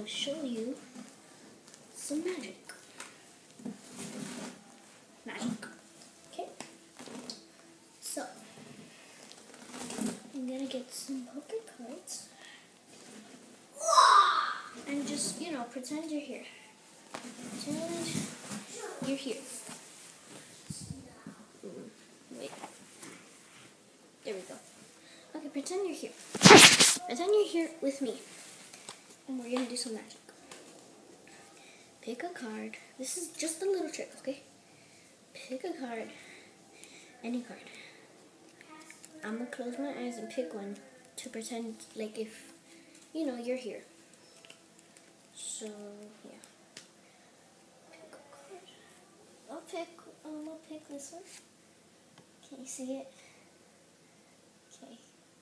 show you some magic. Okay? So, I'm gonna get some poker cards. And just, pretend you're here. Pretend you're here. Wait. There we go. Okay, pretend you're here. Pretend you're here with me. And we're gonna do some magic. Pick a card. This is just a little trick, okay? Pick a card. Any card. I'm gonna close my eyes and pick one to pretend like if, you're here. So, yeah. Pick a card. I'll pick this one. Can you see it? Okay.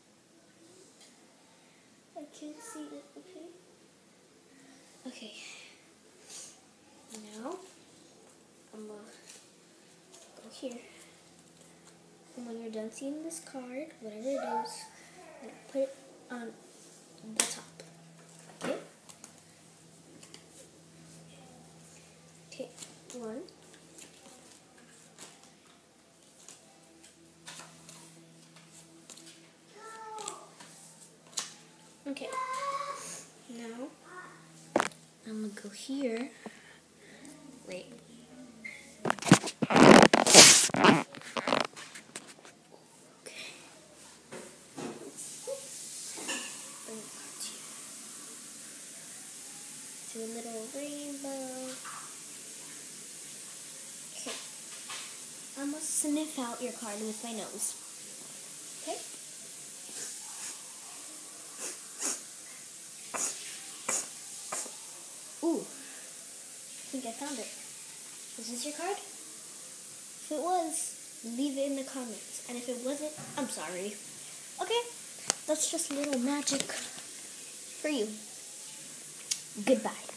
I can't see it, okay? Okay. Now, I'm gonna go here. And when you're done seeing this card, whatever it is, I'm gonna put it on the top. Okay? Take one. Okay. Now, I'm gonna go here. Wait. To a little rainbow. Okay. I'm gonna sniff out your card with my nose. Okay? Ooh. I think I found it. Is this your card? If it was, leave it in the comments. And if it wasn't, I'm sorry. Okay? That's just a little magic for you. Goodbye.